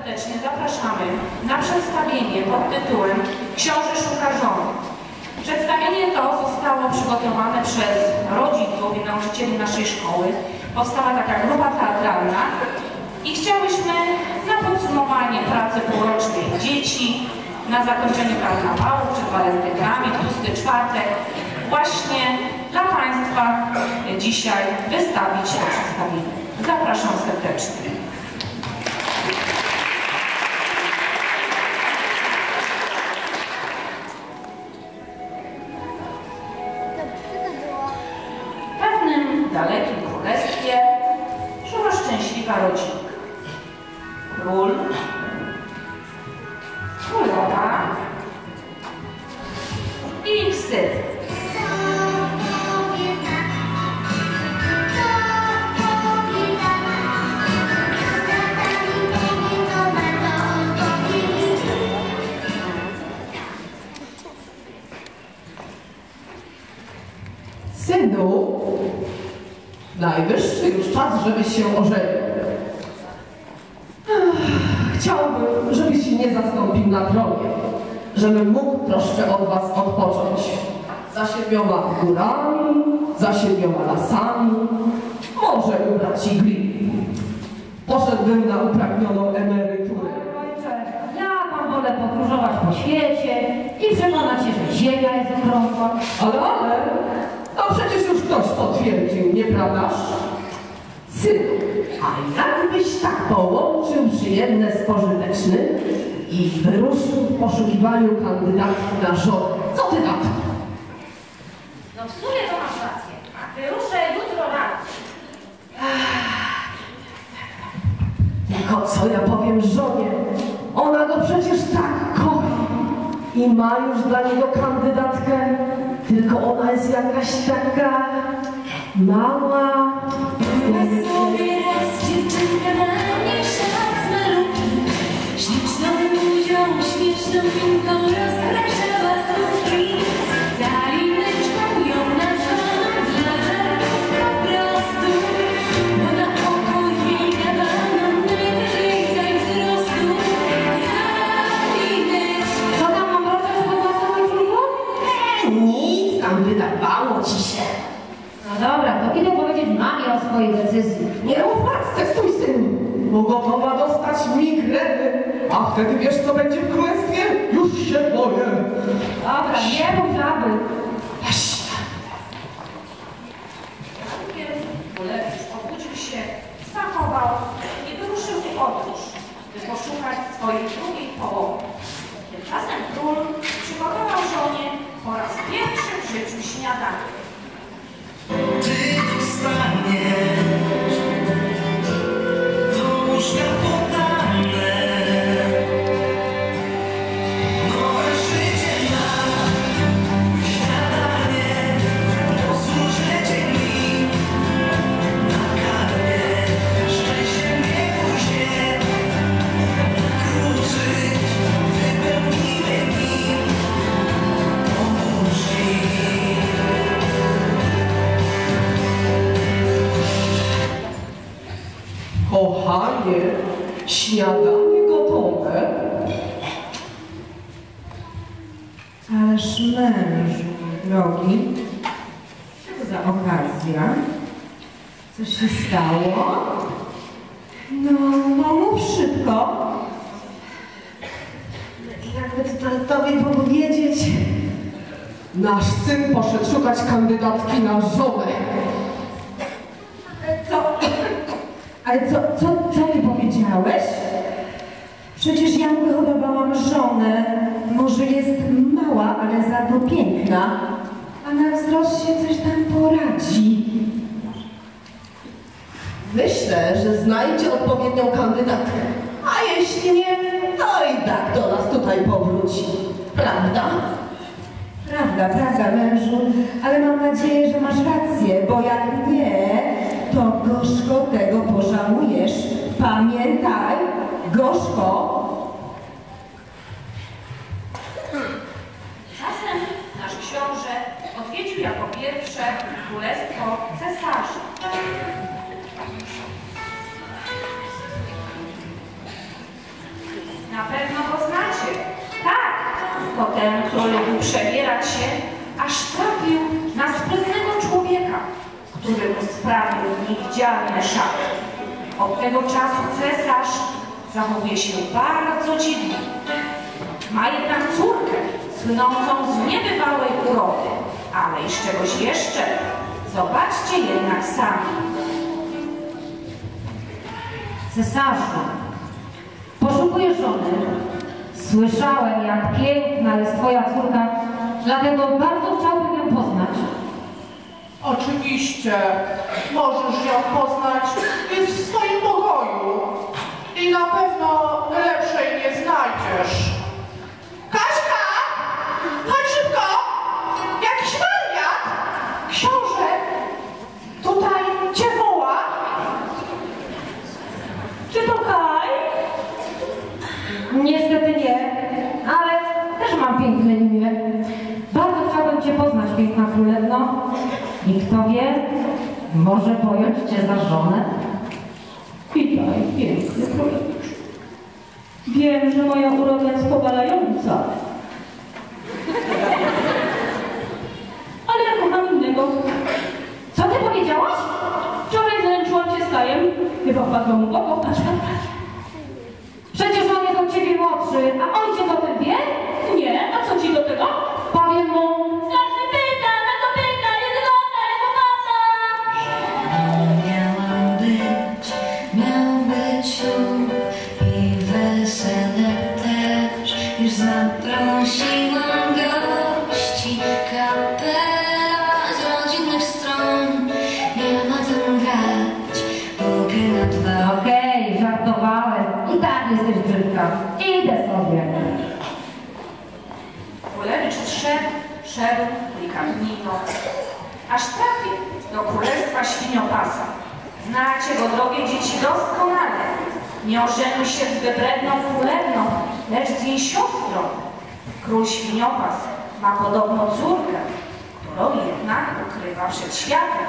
serdecznie zapraszamy na przedstawienie pod tytułem Książę szuka żony. Przedstawienie to zostało przygotowane przez rodziców i nauczycieli naszej szkoły. Powstała taka grupa teatralna i chciałyśmy na podsumowanie pracy półrocznej dzieci, na zakończenie karnawału przed walentynami, tłusty czwartek, właśnie dla Państwa dzisiaj wystawić to przedstawienie. Zapraszam serdecznie. W pewnym dalekim królestwie żyła szczęśliwa rodzina. Król, królowa i ich syn. Synu, najwyższy już czas, żebyś się ożenił. Chciałbym, żebyś się nie zastąpił na tronie, żebym mógł troszkę od was odpocząć. Za 7 górami, za 7 lasami, może u braci Grimm. Poszedłbym na upragnioną emeryturę. Ja tam wolę podróżować po świecie i przekonać się, że Ziemia jest okrągła. Ale, no przecież już ktoś potwierdził, nieprawdaż? Synu, a jakbyś tak połączył przyjemne z pożytecznym i wyruszył w poszukiwaniu kandydatki na żonę? Co ty na to? No w sumie to masz rację. Wyruszę jutro rano. Tylko co ja powiem żonie? Ona go przecież tak kocha i ma już dla niego kandydatkę, tylko ona jest jakaś taka mała. Sobie raz dziewczynka na mnie szat z maluki, śliczną buzią, śmieszną minką rozkraszała słupki. Zalineczką ją nazwałam dla żartu po prostu, bo na oko jej dawano najwyżej zań wzrostu. Zalineczka. Co tam mam robić po własnym źródło? Nic, tam wydawało ci się. No dobra, to idę powiedzieć mamie o swojej decyzji. Nie rób macce, stój synu, bo gotowa dostać migreny. A wtedy wiesz, co będzie w królestwie? Już się boję. Dobra, nie mów żaby. Rankiem Królewicz obudził się, spakował i wyruszył w podróż, by poszukać swojej drugiej połowy. Tymczasem król przygotował żonie po raz pierwszy w życiu śniadanie. Ty dostaniesz do łóżka podane nowe życie na śniadanie. Posłuchajcie mi na karmie, szczęście nie bój się kruczyć, wypełnimy mi, pomóż mi. Kochanie, śniadanie gotowe. Ależ mężu, drogi, co to za okazja? Co się stało? No mów szybko. Jakby to tobie powiedzieć, nasz syn poszedł szukać kandydatki na żonę. Ale co ty powiedziałeś? Przecież ja mu wyhodowałam żonę. Może jest mała, ale za to piękna. A na wzrost się coś tam poradzi. Myślę, że znajdzie odpowiednią kandydatkę. A jeśli nie, to i tak do nas tutaj powróci. Prawda? Prawda, mężu. Ale mam nadzieję, że masz rację, bo jak nie, to gorzko tego pożałujesz. Pamiętaj, gorzko. Czasem nasz książę odwiedził jako pierwsze królestwo cesarza. Potem króliku przebierać się, aż trafił na sprytnego człowieka, który mu sprawił niewidzialne szaty. Od tego czasu cesarz zachowuje się bardzo dziwnie. Ma jednak córkę, słynącą z niebywałej urody, ale i z czegoś jeszcze. Zobaczcie jednak sami. Cesarzu, poszukuję żony. Słyszałem, jak piękna jest twoja córka, dlatego bardzo chciałbym ją poznać. Oczywiście, możesz ją poznać, jest w swoim pokoju i na pewno lepszej nie znajdziesz. Kaśka! Chodź szybko! Jakiś wariat! Książę tutaj cię woła. Czy to Kaj? Niestety nie, ale też mam piękne imię. Bardzo chciałbym cię poznać, piękna królewno. I kto wie, może pojąć cię za żonę? Witaj, piękny królewicz. Wiem, że moja uroda jest powalająca. Ale ja kocham innego. Co ty powiedziałaś? Wczoraj zaręczyłam się z Kajem. Chyba wpadła mu oko. Przecież on jest od ciebie młodszy, a ojciec o tym wie? Nie, a co ci do tego? Powiem mu. Każdy pyta, na to pyta, jest złota, jest opasa. Miał być ślub i wesele też. Już zaprosiłam gości, kapela z rodzinnych stron. Nie ma tym grać, póki na dwa. Okej, żartowałem. I tak jesteś brzydka. Idę sobie. Królewicz szedł delikatnie, aż trafił do królestwa Świniopasa. Znacie go, drogie dzieci, doskonale. Nie ożenił się z wybredną królewną, lecz z jej siostrą. Król Świniopas ma podobno córkę, którą jednak ukrywa przed światem.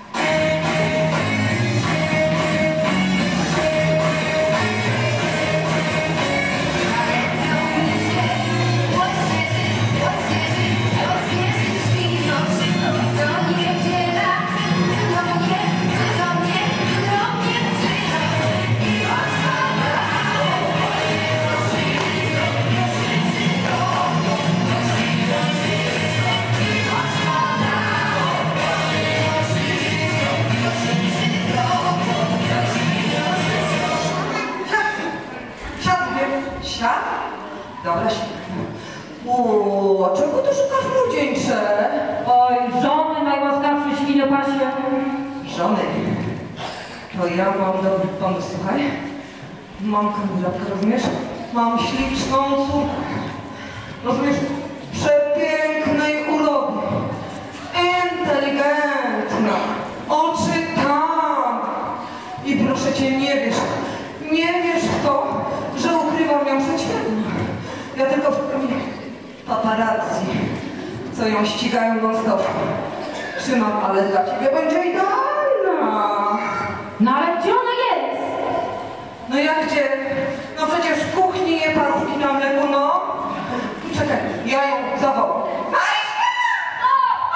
Świat? Dobra, świetnie. A czego ty szukasz, młodzieńcze? Oj, żony najłaskawszy Świniopasie. Żony. To ja mam dobry pomysł, słuchaj. Mam kandydatkę, rozumiesz? Mam śliczną córkę. Rozumiesz? Przepięknej urody. Inteligentna. Oczy tam. I proszę cię, nie wiesz w to, że ukrywam ją przed światem. Ja tylko w paparazzi, co ją ścigają non-stop. Trzymam, ale dla ciebie będzie idealna. No ale gdzie ona jest? No jak gdzie? No przecież w kuchni je parówki na mleku, no. Czekaj, ja ją zawołam. Maryśka! O,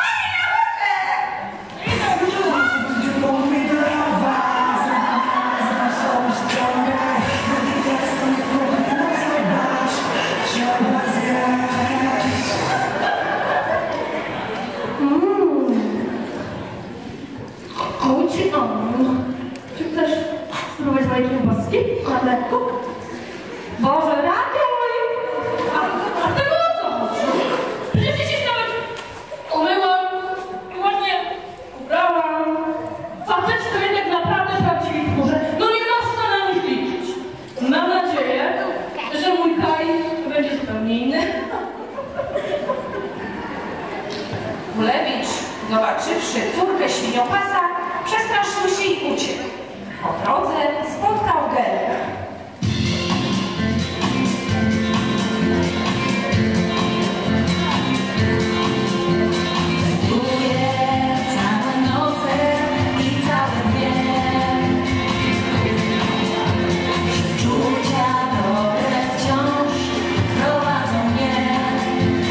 Czy chcesz spróbować mojej kiełbaski na mleku? Boże, ratuj! A tego o co chodzi? Przecież się nawet umyłam i ładnie ubrałam. Faceci to jednak naprawdę prawdziwi tchórze. No nie można na nich liczyć. Mam nadzieję, że mój Kaj będzie zupełnie inny. Królewicz, zobaczywszy córkę Świniopasa, przestraszył się i uciekł. Po drodze spotkał Gerę. Całe noce i całe dnie. Przeczucia dobre wciąż prowadzą mnie.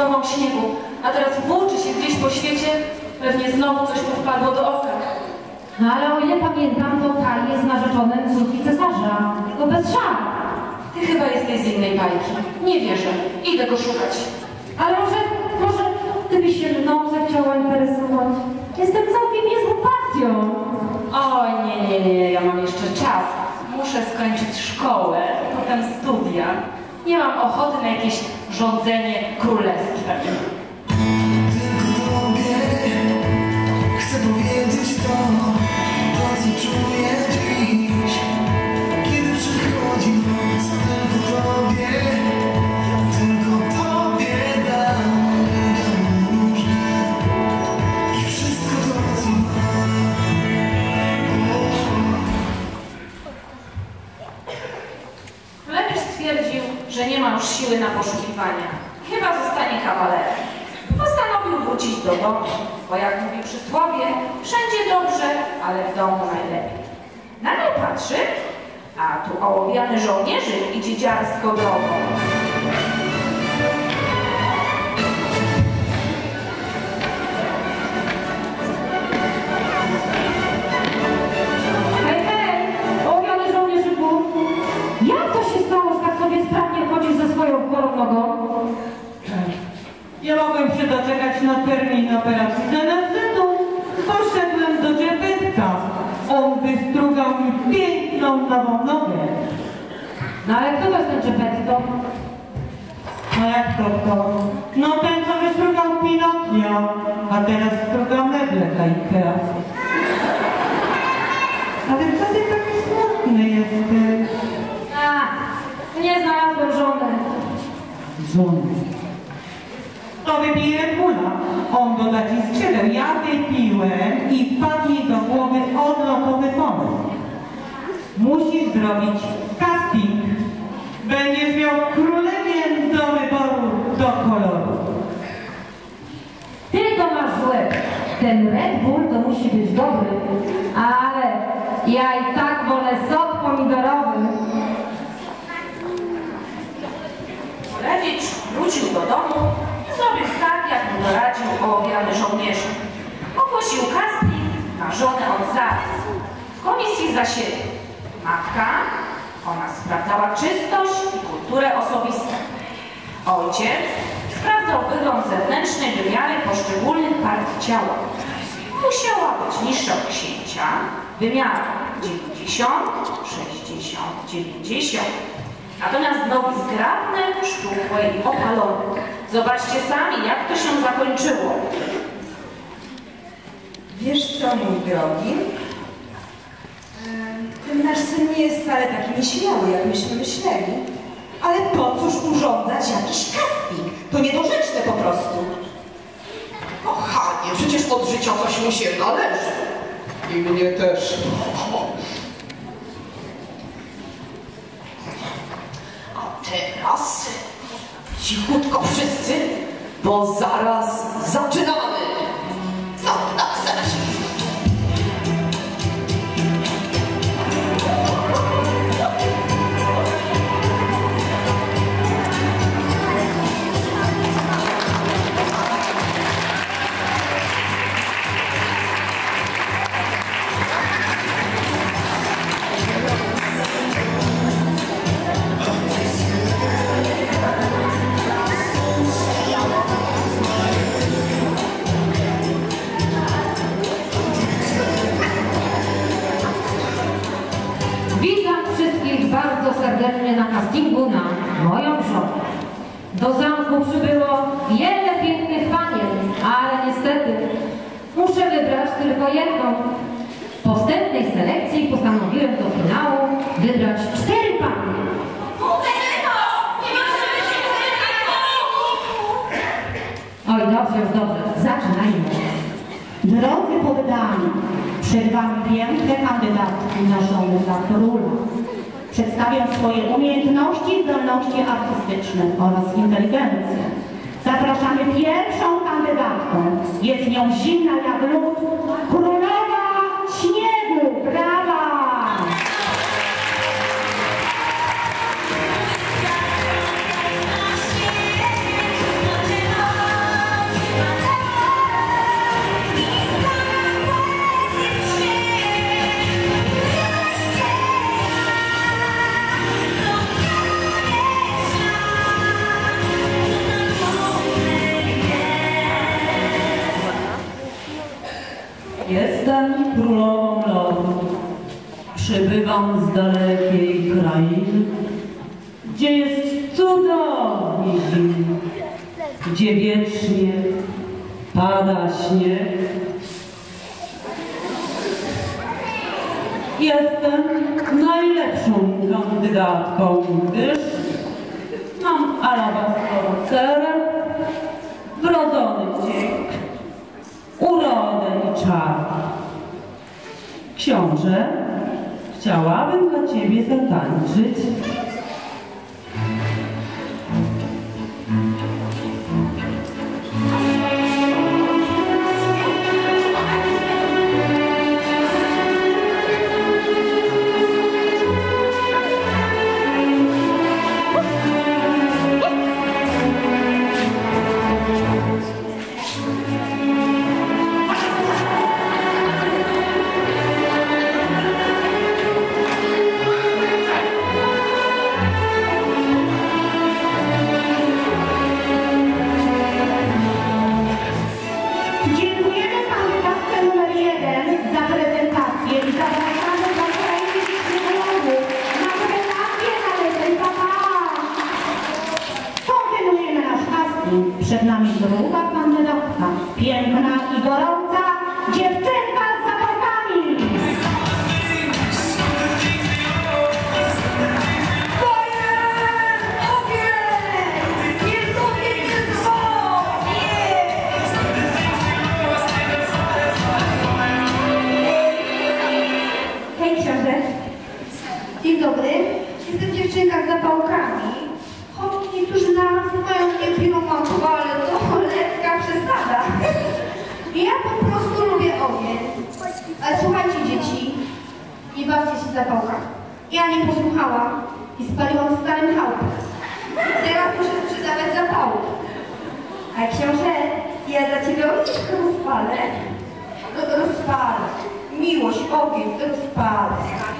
kawałek śniegu, a teraz włóczy się gdzieś po świecie, pewnie znowu coś mu wpadło do oka. No ale o ile pamiętam, to Kaj jest narzeczonym córki cesarza, tylko bez szat. Ty chyba jesteś z innej bajki. Nie wierzę. Idę go szukać. Ale może gdybyś się mną zechciała interesować. Jestem całkiem niezłą partią. Oj, nie, ja mam jeszcze czas. Muszę skończyć szkołę, potem studia. Nie mam ochoty na jakieś rządzenie królestwem. Tylko tobie chcę powiedzieć to, co czuję dziś. Kiedy przychodzi noc, tylko tobie dam różne i wszystko to, co mam. Królewicz stwierdził, że nie ma już siły na poszukiwania. Chyba zostanie kawalerem. Postanowił wrócić do domu, bo jak mówi przysłowie, wszędzie dobrze, ale w domu najlepiej. Nagle patrzy, a tu ołowiany żołnierzyk idzie dziarsko drogą. Hej, ołowiany żołnierzyku! Jak to się stało, że tak sobie sprawnie chodzisz ze swoją chorą nogą? Nie mogłem się doczekać na termin operacji ZNZ-u. Poszedłem do dziebetka. On wystrugał mi piękną nową nogę. No ale kto to jest ten Czepetto? No jak to kto? No ten, co wystrugał Pinokio, a teraz struga meble dla Ikea. Ale co ty taki smutny jesteś? A, nie znalazłem żony. Żony. To wypije Kula. On doda ci skrzydeł. Ja wypiłem i wpadł mi do głowy odlotowy pomysł. Musisz zrobić casting. Będziesz miał królewien do wyboru do koloru. Ty to masz złe. Ten Red Bull to musi być dobry, ale ja i tak wolę sok pomidorowy. Królewicz wrócił do domu i zrobił tak, jak mu doradził ołowiany żołnierzyk. Ogłosił casting na żonę od zaraz. W komisji zasiedli matka, ona sprawdzała czystość i kulturę osobistą. Ojciec sprawdzał wygląd zewnętrzny wymiary poszczególnych partii ciała. Musiała być niższa od księcia, wymiar 90, 60, 90. Natomiast nogi zgrabne, szczupłe i opalone. Zobaczcie sami, jak to się zakończyło. Wiesz co, mój drogi? Ten nasz syn nie jest wcale taki nieśmiały, jak myśmy myśleli. Ale po cóż urządzać jakiś casting? To niedorzeczne po prostu. Kochanie, przecież od życia coś mu się należy. I mnie też. A teraz cichutko wszyscy, bo zaraz zaczynamy. Co na chcesz? Witam wszystkich bardzo serdecznie na castingu na moją żonę. Do zamku przybyło wiele pięknych panien, ale niestety muszę wybrać tylko jedną. Po wstępnej selekcji postanowiłem do finału wybrać 4 panny. Oj, dobrze, już dobrze. Zaczynajmy. Drodzy poddani, przed Wami piękne kandydatki na żonę dla króla. Przedstawią swoje umiejętności, zdolności artystyczne oraz inteligencję. Zapraszamy pierwszą kandydatkę. Jest nią zimna jak lód, królowa śniegu. Brawa! Thank you. Jestem królową lodu. Przybywam z dalekiej krainy, gdzie jest cudownie zimno, gdzie wiecznie pada śnieg. Jestem najlepszą kandydatką, gdyż mam alabastrową cerę, wrodzony wdzięk, urodę i czar. Książę, chciałabym dla ciebie zatańczyć. Przed nami druga kandydatka, piękna i gorąca dziewczynka z zapałkami. Hej książę. Dzień dobry. Jestem dziewczynka z zapałkami. Choć niektórzy nazywają mnie piromanką, ale to lekka przesada. Ja po prostu lubię ogień. Ale słuchajcie dzieci, nie bawcie się zapałkami. Ja nie posłuchałam i spaliłam starym chałupę. Teraz muszę sprzedawać zapałki. A książę, ja dla ciebie ognisko rozpalę. No to rozpalę. Miłość, ogień, rozpalę.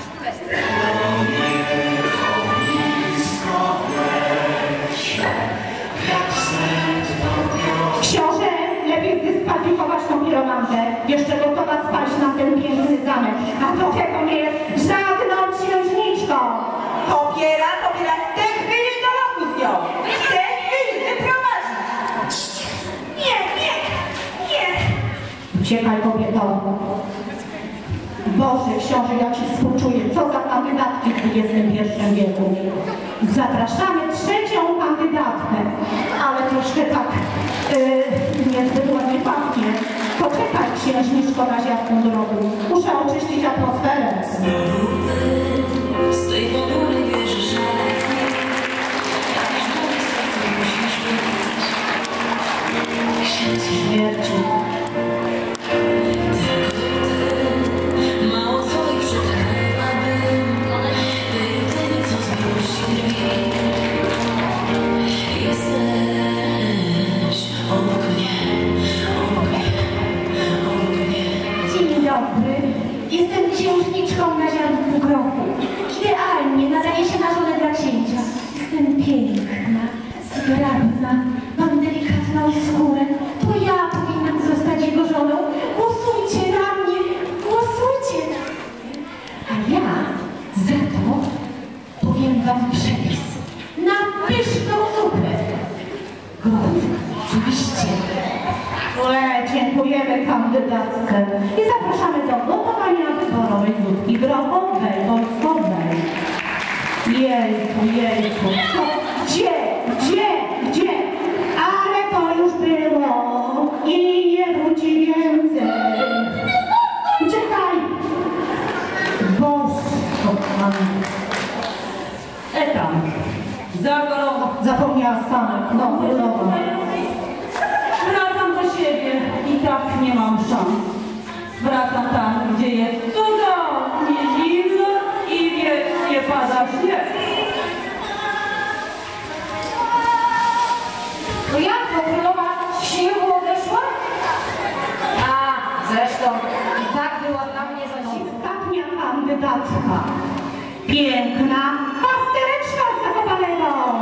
Książę, lepiej zdyskwalifikować tą piromantę. Jeszcze gotowa spalić nam ten piękny zamek. A do tego nie jest żadną księżniczką. Popiera, w tej chwili do roku z nią. W tej chwili wyprowadzić. Nie. Uciekaj, kobieto. Boże, książę, ja ci współczuję. Co za kandydatki w XXI wieku. Zapraszamy trzecią kandydatkę. Ale troszkę tak niezbyt ładnie pachnie. Poczekaj, księżniczko, na ziarnką drogu. Muszę oczyścić atmosferę. Z tej ponury wieży żal. Jakieś moje serce musisz wydać. Śmierci. Mało co i przytaknęłabym. Był tym, co z miłości drwi. Jesteś obok mnie. Dzień dobry. Jestem księżniczką na ziarnku grochu. Idealnie nadaje się na żonę dla księcia. Jestem piękna, zgrabna, mam delikatną skórę. To ja powinnam zostać jego żoną. Głosujcie na mnie, głosujcie na mnie. A ja za to powiem wam przepis na pyszną zupę. Grochówka, oczywiście. Dziękujemy kandydatce i zapraszamy do gotowania wyborowej zupki grochowej, wojskowej. Jejku, co? Gdzie? Ale to już było i nie wróci więcej. Uciekaj! Boże, kochany. Etam, Zapomniała sanek, no królowa. wracam do siebie i tak nie mam szans. Wracam tam, gdzie jest cudownie zimno i wiecznie pada śnieg. No jak to królowa śniegu odeszła? A, zresztą i tak była dla mnie za zimna. Ostatnia kandydatka. Piękna pastereczka z Zakopanego.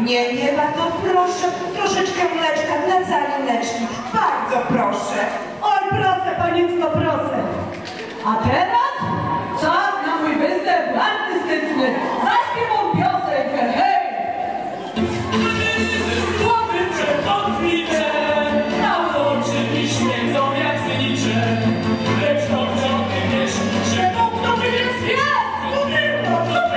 Nie, bardzo proszę, troszeczkę mleczka dla Calineczki. Bardzo proszę. Oj, proszę, paniecko, proszę. A teraz czas na mój występ artystyczny. Zaśpiewam piosenkę, hej! Słodycze potwicze, na oczy mi śmiedzą jak znicze. Lecz dobrze o tym wiesz, że mógłby jest gwiazd. To pewno,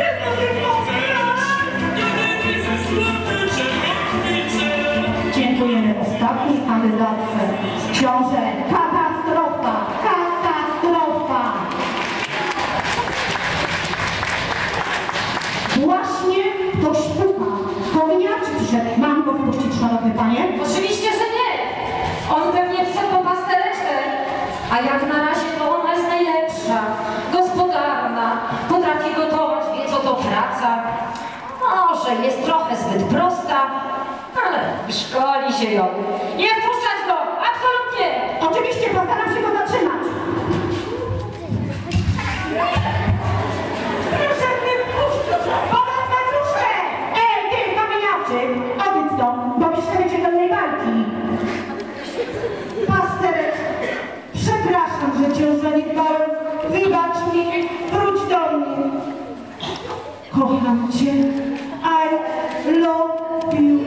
nie ze słodycze potwicze. Dziękujemy ostatniej kandydatce. Książę, katastrofa, katastrofa. Właśnie ktoś puka. Kominiarczy przyszedł. Mam go wpuścić, szanowny panie? Oczywiście, że nie. On pewnie wszedł po pastereczkę. A jak na razie to ona jest najlepsza, gospodarna, potrafi gotować, wie co to praca. Może jest trochę zbyt prosta, ale szkoli się ją. Nie wpuszczać go! Absolutnie! Oczywiście postaram się go zatrzymać. Proszę mnie wpuścić! Podać na duszę! Ej, ty kamieniawczy! Odejdź to, bo myślę cię do tej walki. Pasterek, przepraszam, że cię zaniedbałem. Wybacz mi, wróć do mnie. Kocham cię. I love you.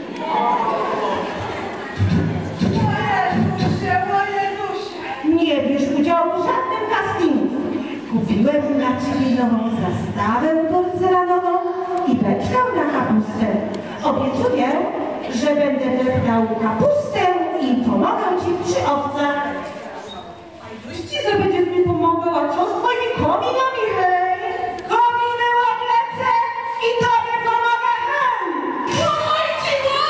Nie bierz udziału w żadnym castingu. Kupiłem dla ciebie nową zastawę porcelanową i beczkę na kapustę. Obiecuję, że będę deptał kapustę i pomogę ci przy owcach. Ajduści, że będziesz mi pomagał, a co z twoimi kominami, hej? Kominy ładlecę i tobie pomogę, hej! Pomóżcie go!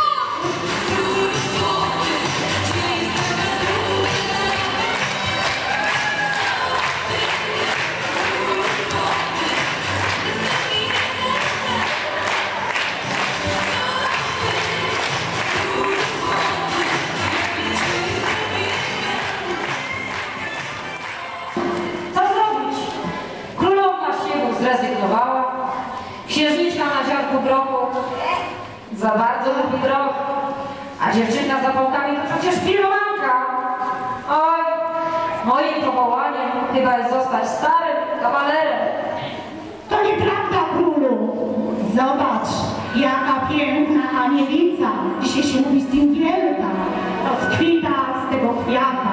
Co zrobić? Królowa śniegu zrezygnowała, księżniczka na ziarnku grochu za bardzo lubi groch, a dziewczyna za pałkami to przecież pilowanka. Oj, moim powołaniem chyba jest zostać starym kawalerem. To nieprawda, królu. Zobacz, jaka piękna anielica. Dzisiaj się mówi stingielka. Rozkwita z tego kwiata.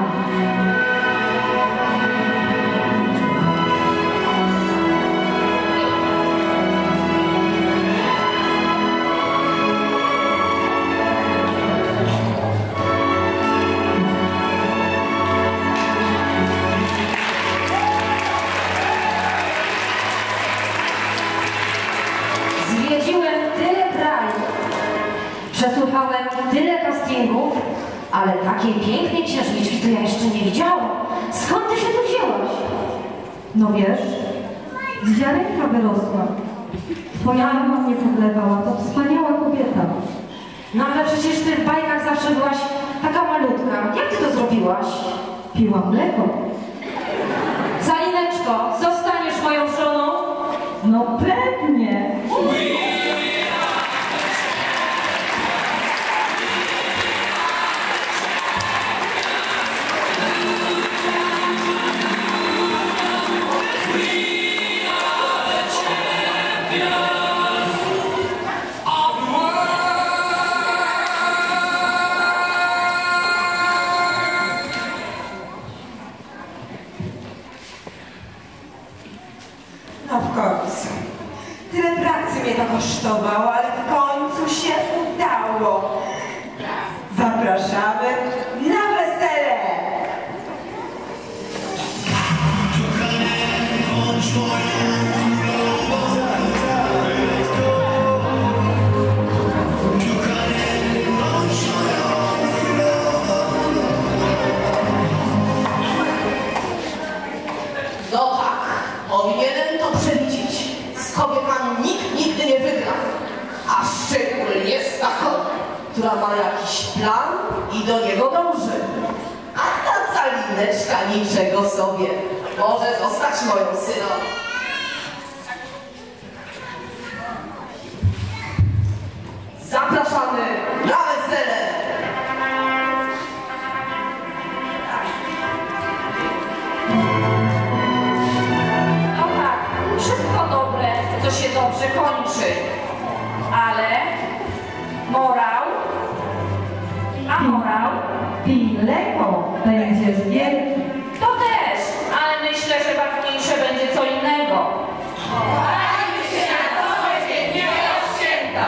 Zwiedziłem tyle krajów, przesłuchałem tyle castingów, ale takiej pięknej księżniczki to ja jeszcze nie widziałam. Skąd ty się tu wzięłaś? No wiesz, z ziarenka wyrosła. Twoja mama mnie podlewała, to wspaniała kobieta. No ale przecież ty w bajkach zawsze byłaś taka malutka. Jak ty to zrobiłaś? Piła mleko. Calineczko, zostaniesz moją żoną? No pewnie. No w końcu. Tyle pracy mnie to kosztowało, ale w końcu się udało. Zapraszamy na wesele! No tak, powinienem to przewidzieć. Z kobietami nikt nigdy nie wygra. A szczególnie z taką, która ma jakiś plan i do niego dąży. A ta Calineczka niczego sobie. Może zostać moją syną. to się dobrze kończy. Ale morał, a morał Pij mleko, będziesz wielki. to też, ale myślę, że ważniejsze będzie co innego. Chowajmy się na całe dziennie od święta.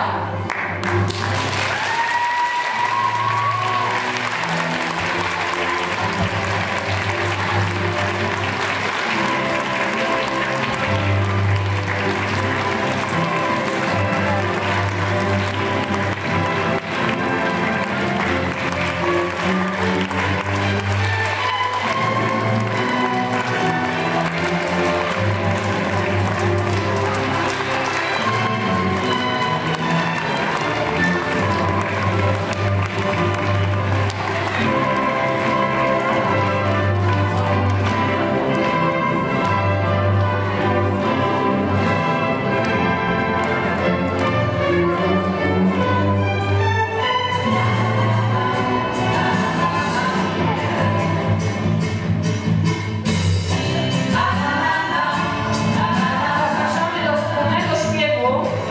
Zapraszamy do wspólnego śpiewu.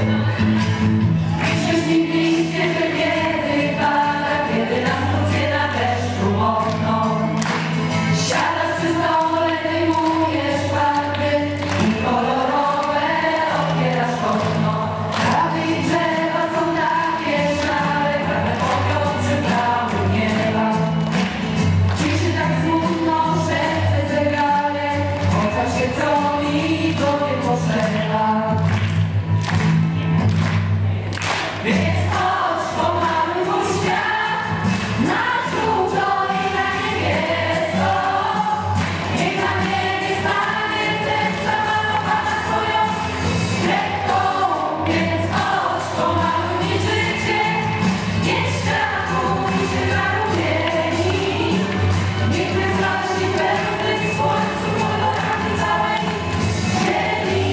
Kiedy nastąpi na deszczu okno, siadasz przy stole, wyjmujesz farby i kolorowe otwierasz okno. Trawy i drzewa są takie szare, krawę popiół przybrały nieba. Ciszy tak smutno, szepce zegarek, chociaż się co mi to nie potrzeba. Więc chodź, pomaluj świat na żółto i na niebiesko. Niech na niebie stanie tęcza malowana swoją kredką. Więc chodź, pomaluj mi życie, niech światło mi się zarumieni. Niech wyzrości pełny w słońcu kolorami całej ziemi.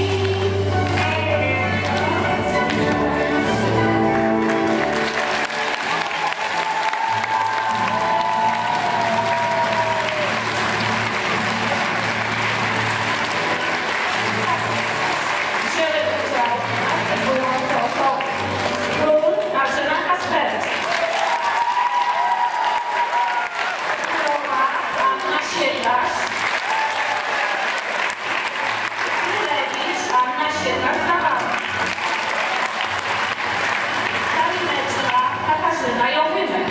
Wzięły udział następujące osoby. Król Marzena Kasperek. Królowa Anna Siedlarz. Królewicz Anna Siedlarz-Zawadka. Karineczka Katarzyna Jowymek.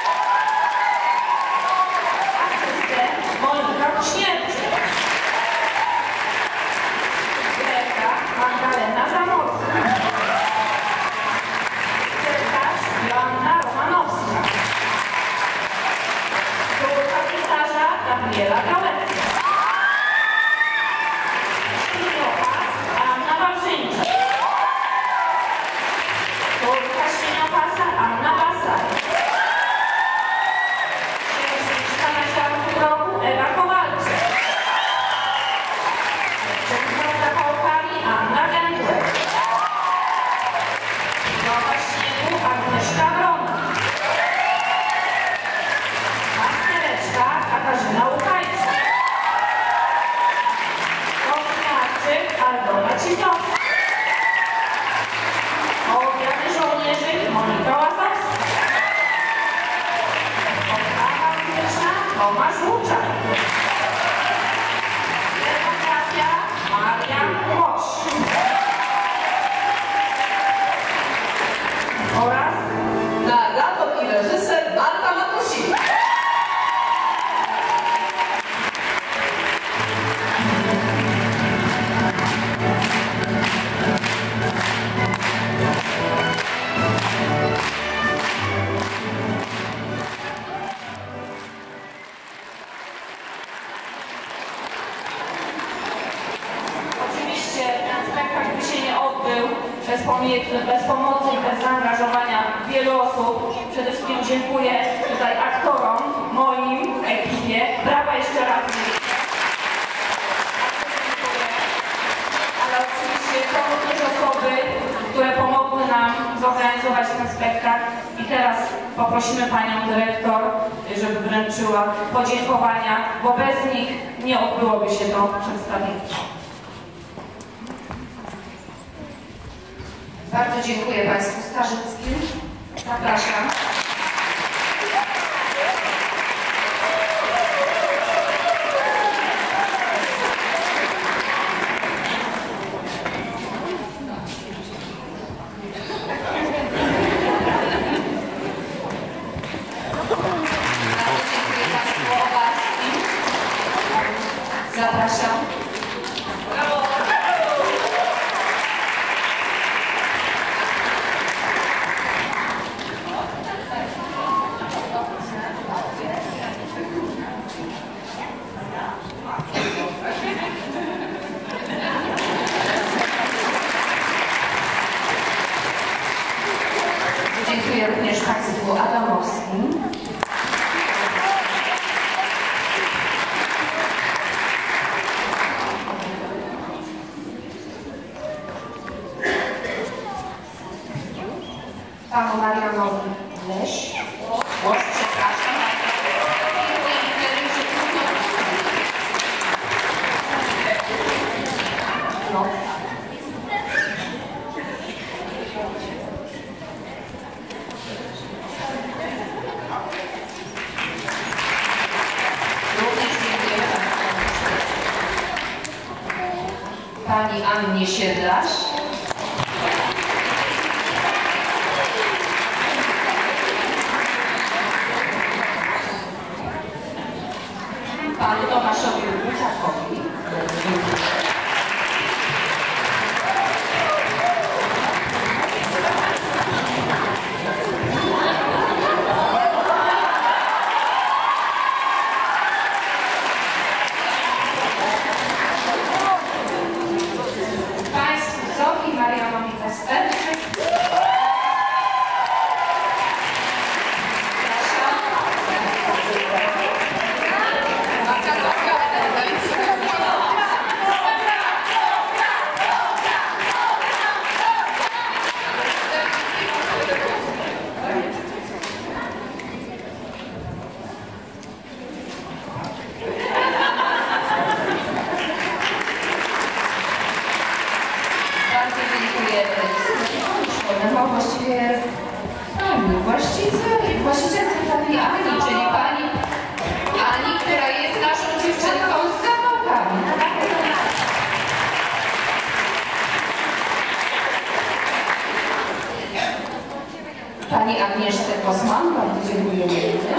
Asystent Monika Śmierci. Greka Magdalena Zamorska. Sekretarz Joanna Romanowska. Córka pisarza Gabriela Gałecka. Świniopas Anna Wawrzyńczyk. Córka świniopasa Anna Basar. Księżniczka na ziarnku grobu Ewa Kowalczyk. Księżniczka Pałkami Anna Gędler. Nowa śniegu Agnieszka Wrona. Mastereczka Katarzyna Łukajczyk. Kowniarczyk Aldona Cisowska. Obiady żołnierzy Monika Łazowska. Oprawa muzyczna Tomasz Łuczak. Scenografia Marian Łoś. Oraz Narrator i reżyser Marta Matusik. oczywiście ten spektakl by się nie odbył bez pomocy i bez zaangażowania wielu osób. Przede wszystkim dziękuję tutaj aktorom, moim, ekipie. Brawa jeszcze raz. Ale oczywiście są również osoby, które pomogły nam zorganizować ten spektakl. I teraz poprosimy panią dyrektor, żeby wręczyła podziękowania, bo bez nich nie odbyłoby się to przedstawienie. Bardzo dziękuję Państwu Starzyckim. Zapraszam. Zapraszam. Dziękuję również Państwu Adamowskim. Panu Marianowi Leś. Przepraszam. No. Również dziękuję Pani Annie Siedlarz. Panu Tomaszowi Buciakowi. Państwu Zofii Marianowi Kasperczyk. Bardzo dziękuję szkolnemu, właściwie pani właścicielce pani Ani, czyli pani Ani, która jest naszą dziewczynką z zawodami. Pani Agnieszce Kosman, bardzo dziękuję również.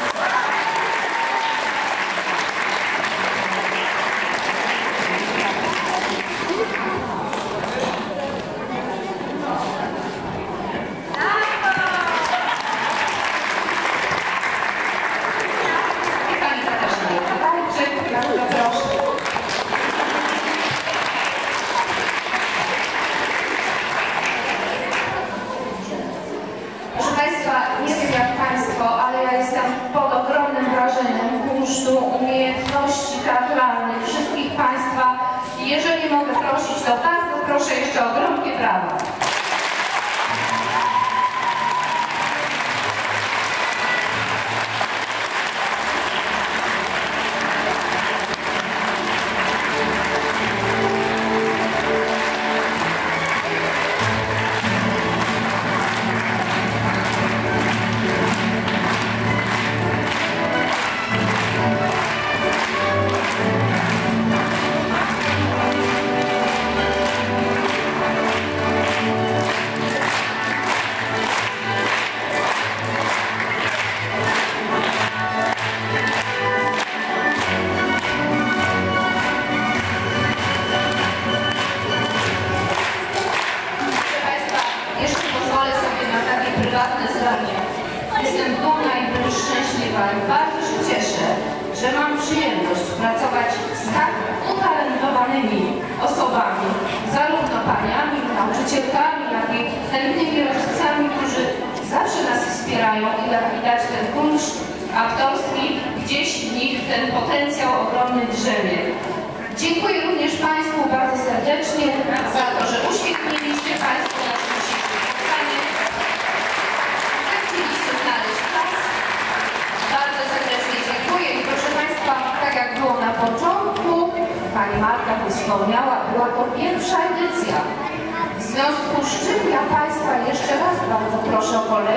Proszę Państwa, nie wiem jak Państwo, ale ja jestem pod ogromnym wrażeniem kunsztu, umiejętności teatralnych wszystkich Państwa. I jeżeli mogę prosić, to bardzo proszę jeszcze o gromkie brawa. Prywatne zdanie. Jestem dumna i wręcz szczęśliwa i bardzo się cieszę, że mam przyjemność pracować z tak utalentowanymi osobami, zarówno paniami, nauczycielkami, jak i chętnymi rodzicami, którzy zawsze nas wspierają i jak widać ten kunszt aktorski, gdzieś w nich ten potencjał ogromny drzemie. Dziękuję również Państwu bardzo serdecznie za to, że uświetniliście Państwo nasze dzisiejsze spotkanie. Zechcieliście znaleźć czas. Bardzo serdecznie dziękuję i proszę Państwa, tak jak było na początku, Pani Marta tu wspomniała, była to pierwsza edycja. W związku z czym ja o kolejne